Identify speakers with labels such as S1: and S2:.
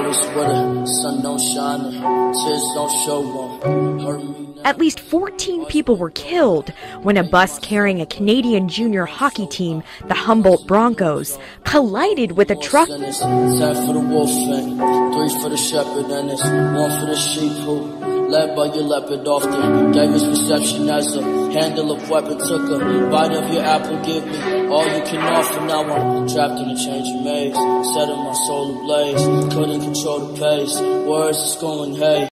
S1: always with her. Sun don't shine her, tears don't show one. Hurt me now.
S2: At least 14 people were killed when a bus carrying a Canadian junior hockey team, the Humboldt Broncos, collided with a truck.
S1: 10 for the wolf and 3 for the shepherd, and it's 1 for the sheep who led by your leopard often gave his perception as a handle of weapon. Took a bite of your apple, give me all you can offer. Now I'm trapped in a changing maze, setting my soul ablaze. Couldn't control the pace, words is going haze.